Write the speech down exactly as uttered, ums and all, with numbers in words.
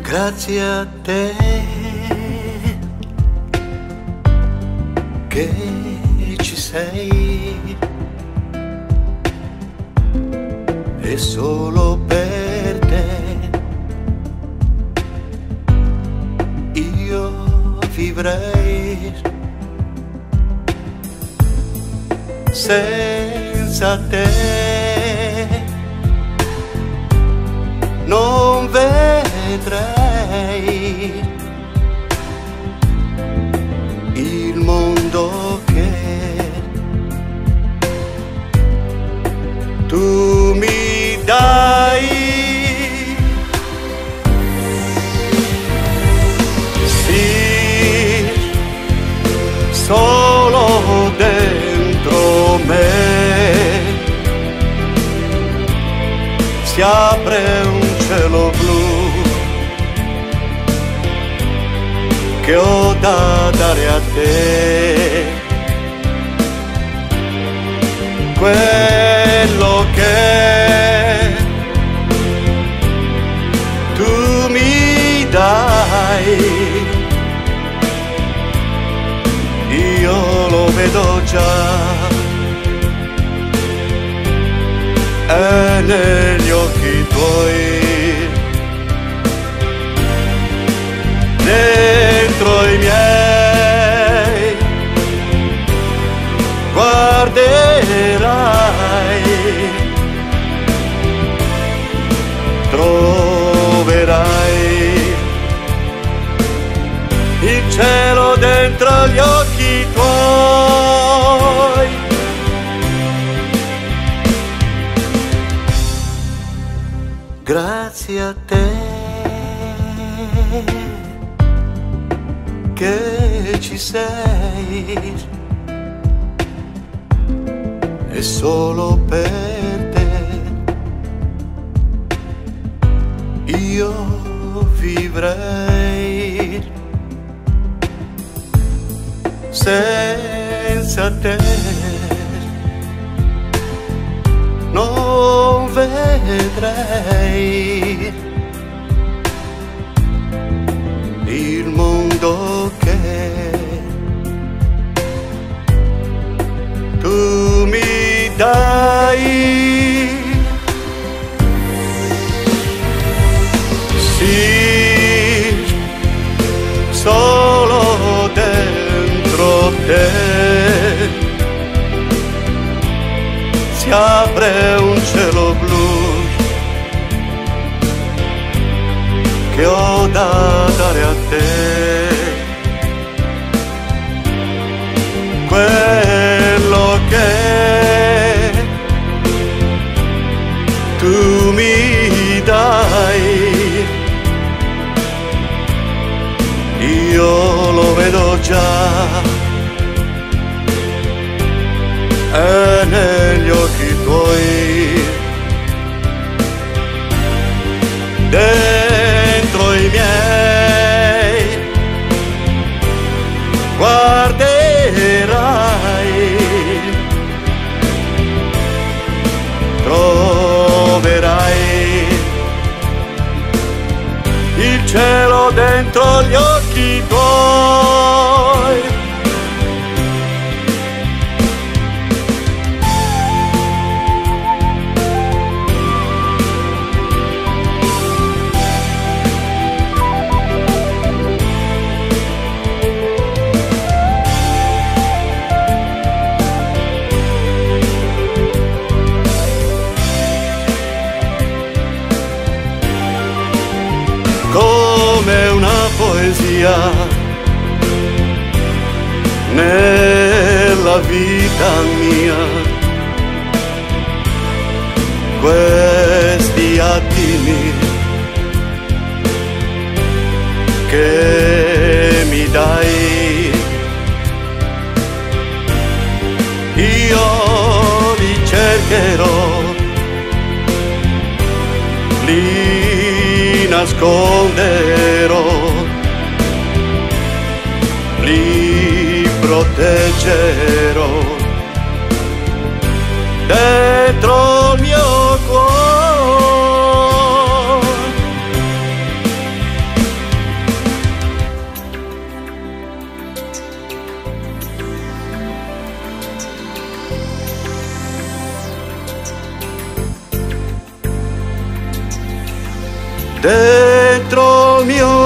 Grazie a te che ci sei, e solo per te io vivrei. Senza te non vedrei il mondo che tu mi dai. Sì, solo dentro me si apre un cielo blu che ho da dare a te, quello che tu mi dai, io lo vedo già, è negli occhi tuoi, dentro i miei, guarderai, troverai il cielo dentro gli occhi tuoi. Grazie a te che ci sei, e solo per te io vivrei. Senza te non vedrei il mondo che tu mi dai. Sì, solo dentro te si apre un cielo blu che ho da dare a te, quello che tu mi dai, io lo vedo già, è negli occhi tuoi, dentro i miei, guarderai, troverai il cielo dentro gli occhi tuoi. Come una poesia nella vita mia, questi attimi che mi dai, io li cercherò, li nasconderò, li proteggerò dentro il mio cuore. dentro il mio